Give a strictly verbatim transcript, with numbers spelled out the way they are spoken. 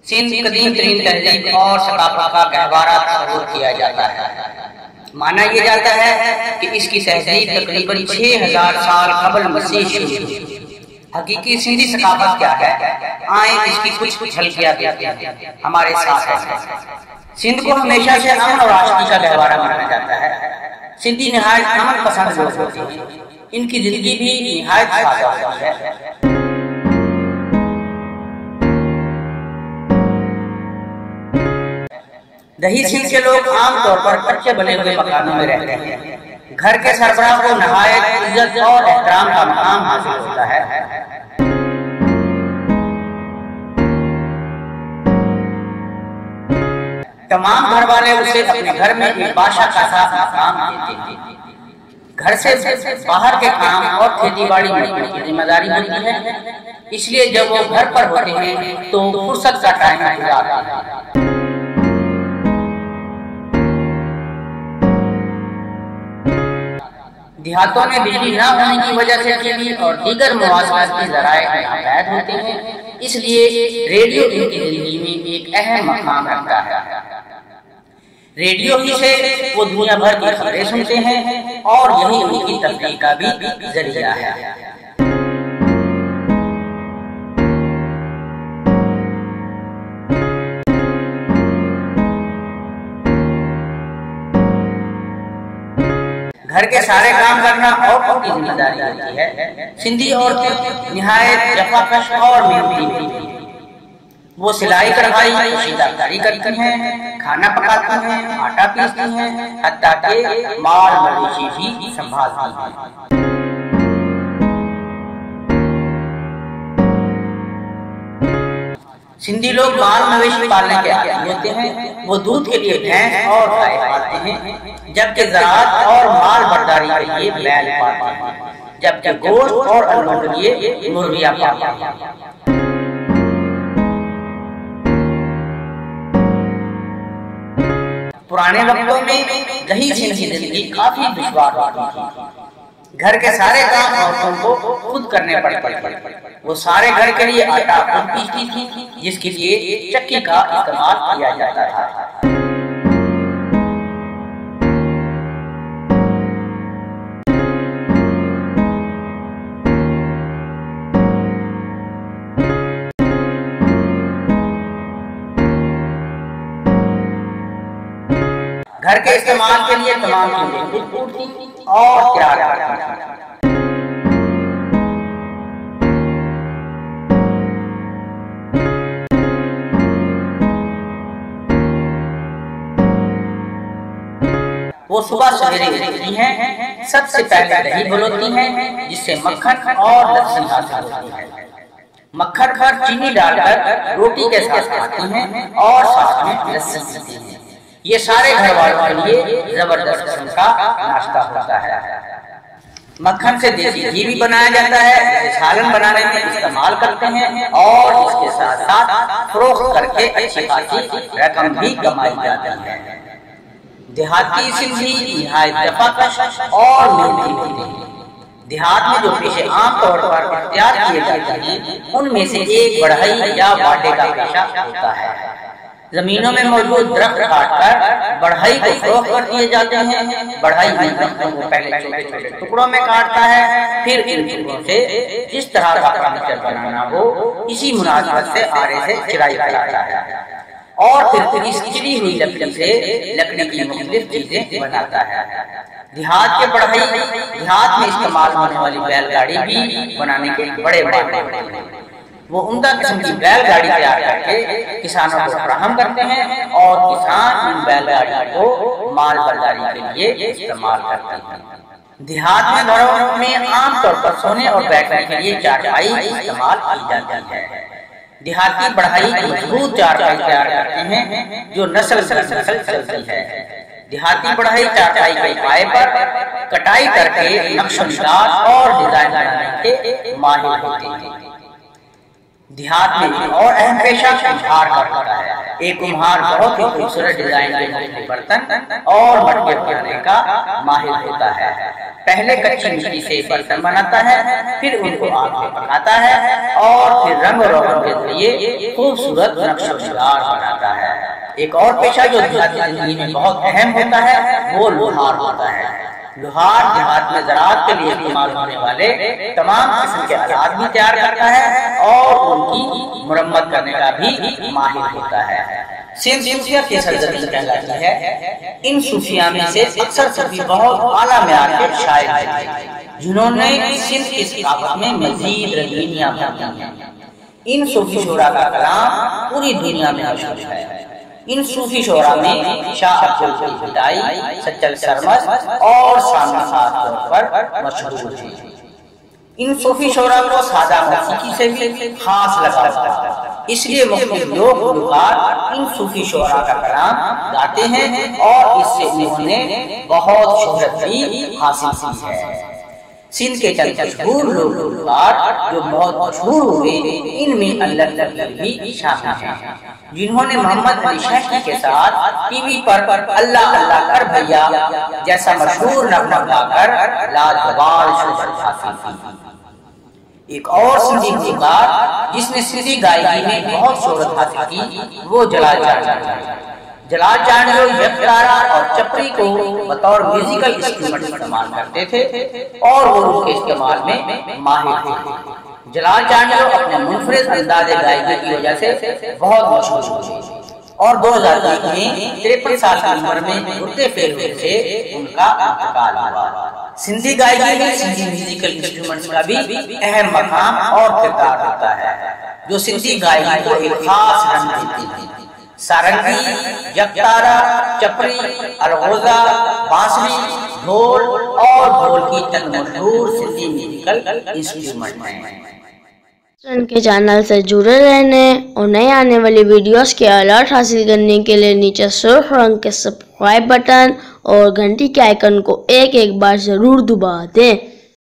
सिंध कदीम तरीन तहजीब और सकाफत का गहवारा तस्वुर किया जाता है। माना यह जाता है कि इसकी तहजीब तकरीबन छह हजार साल कबल मसीह शुरू हुई। हकीकी सिंधी सकाफत क्या है, आए इसकी कुछ कुछ झलकियां देखते हैं हमारे साथ। सिंध को हमेशा से अमन और आशिकी का गहवारा माना जाता है। सिंधी निहायत अमन पसंद लोग होते हैं, इनकी जिंदगी भी निहायत सादा होती है। दही सिंध के लोग आमतौर पर कच्चे बने हुए मकानों में रहते हैं। घर के सरबराह को नहायत इज्जत और एहतराम का मकाम हासिल होता है। तमाम घर वाले उसे अपने घर में एक बादशाह का साथ मकाम देते हैं। घर से बाहर के काम और खेती बाड़ी में की जिम्मेदारी होती है, इसलिए जब वो घर पर होते हैं तो फुर्सत का टाइम गुजारते हैं। देहातों में बिजली न होने की वजह से टीवी और दीगर मुवासलात के ज़राए नापैद होते हैं, इसलिए रेडियो इनकी जिंदगी में एक अहम मकाम रखता है। रेडियो ही से वो दुनिया भर की खबरें सुनते हैं और यही उनकी तफरीह का भी जरिया है। घर के सारे काम करना औरतों की जिम्मेदारी होती है। सिंधी औरतें निहायत जफाकश और मेहनती होती हैं। वो सिलाई कढ़ाई शीदाकारी करती हैं, खाना पकाती हैं, आटा पीसती हैं, हत्ता के माल मवेशी भी संभालती हैं। सिंधी लोग माल मवेशी पालने के आदी होते हैं। वो दूध के लिए भैंस और गाय पालते हैं, जबकि ज़राअत और माल बर्दारी के लिए बैल पालते हैं, जबकि गोश्त और अंडों के लिए मुर्गियां पालते हैं। पुराने वक्तों में दही सिंध की जिंदगी काफी दुश्वार होती थी। घर के सारे काम औरतों को खुद करने पड़ते थे। वो सारे घर के लिए आटा खुद पीसती थी, जिसके लिए चक्की का इस्तेमाल किया जाता था। घर के इस्तेमाल के लिए तमाम चीजें खुद कूटती और तैयार करती थी। वो सुबह सवेरे उठती हैं, सबसे पहले दही घोलती हैं, जिससे मक्खन और लस्सी हासिल होती है। मक्खन पर चीनी डालकर रोटी के साथ खाती हैं और साथ में लस्सी पीती हैं। ये सारे घर वालों के लिए जबरदस्त किस्म का नाश्ता होता है। मक्खन से देसी घी भी बनाया जाता है, सालन बनाने में इस्तेमाल करते हैं और इसके साथ साथ फरोख्त करके अच्छी खासी रकम भी कमाई जाती है। देहाती सिंधी निहायत जफाकश और मेहनती होते हैं। देहात में जो पेशे आमतौर पर इख्तियार किए जाते हैं, उनमें से एक बढ़ई या वाटे का पेशा होता है। जमीनों में मौजूद दरख्त काटकर बढ़ई को फरोख्त कर दिए जाते हैं। बढ़ई इन दरख्तों को पहले छोटे छोटे टुकड़ों में काटता है, फिर इन टुकड़ों से जिस तरह का फर्नीचर बनाना हो, इसी मुनासिबत से आरे से चिराई कराता है और फिर इस चिरी हुई लकड़ी से लकड़ी की मुख्तलिफ चीजें बनाता है। देहात के बढ़ई देहात में इस्तेमाल होने वाली बैलगाड़ी भी बनाने के बड़े बड़े हैं। वो उम्दा किस्म की बैलगाड़ी तैयार करके किसानों को फराहम करते हैं और किसान इन बैलगाड़ी को माल बर्दारी के लिए इस्तेमाल करते हैं। देहात में घरों में आमतौर पर सोने और बैठने के लिए चारपाई इस्तेमाल की जाती है। देहाती बढ़ई मजबूत चारपाई तैयार करते हैं जो नस्ल दर नस्ल चलती है। देहाती बढ़ई चारपाई के पाए पर कटाई करके नक्श निगार और डिजाइन बनाने के माहिर होते हैं। देहात में एक और अहम पेशा कुम्हार का होता है। एक कुम्हार बहुत ही खूबसूरत डिजाइन के बर्तन और मटके बनाने का माहिर होता है। पहले कच्ची मिट्टी से बर्तन बनाता है, फिर उनको आग में पकाता है और फिर रंग रोगन के जरिए खूबसूरत नक्शो नगार बनाता है। एक और पेशा जो देहाती जिंदगी में बहुत अहम होता है वो लोहार होता है। लोहार देहात में ज़राअत के लिए इस्तेमाल होने वाले तमाम किस्म के आलात भी तैयार करता है और उनकी मुरम्मत करने का भी माहिर होता है। सिंध सूफिया की सरजमीन कहलाती है। इन सूफिया में से अक्सर सूफी बहुत आला मेयार के शायर हैं जिन्होंने सिंध की सकाफत में मजीद रंगीनियां भरी हैं। इन सूफी शोरा का कलाम पूरी दुनिया में मशहूर है। इन सूफी शोरा में शाह अब्दुल फिदाई, सच्चल सरमद और सामी खास तौर पर मशहूर हैं। इन सूफी शोरा को सादा मौसीकी से भी खास लगाव है, इसलिए मुख्तलिफ लोग गुलकार इन सूफी शोरा का कलाम गाते हैं और इससे उन्होंने बहुत शोहरत भी हासिल की है। सिंध के चंद मशहूर लोग गुलकार जो बहुत मशहूर हुए, इनमें अल्लाह तकबीर भी शामिल हैं, जिन्होंने मोहम्मद अली शहकी के साथ टीवी पर अल्लाह अल्लाह कर भैया जैसा मशहूर नगमा गाकर लाजवाब शोहरत हासिल की। एक और सिंधी गुलकार जिसने सिंधी गायकी में बहुत शोहरत हासिल की वो जलाल जान है। जलाल जान जो यकतारा और चपरी को बतौर म्यूजिकल इंस्ट्रूमेंट इस्तेमाल करते थे और वो उनके इस्तेमाल में माहिर थे। जलाल जान जो अपने मुनफरिद अंदाज़े गायकी की वजह से बहुत मशहूर हुए और दो हज़ार एक में तिरपन साल की उम्र में घुटने फेल हुए थे उनका इंतकाल हुआ। सिंधी गायकी में सिंधी म्यूजिकल इंस्ट्रूमेंट्स का भी अहम मकाम और किरदार होता है जो सिंधी गायकी को एक खास रंग देती है। सारंगी, यकतारा, चपरी, अलगोजा, बांसुरी, ढोल और ढोल की तन मशहूर सिंधी म्यूजिकल इंस्ट्रूमेंट हैं। के चैनल से जुड़े रहने और नए आने वाली वीडियोस के अलर्ट हासिल करने के लिए नीचे सुर्ख रंग के सब्सक्राइब बटन और घंटी के आइकन को एक एक बार जरूर दबा दें।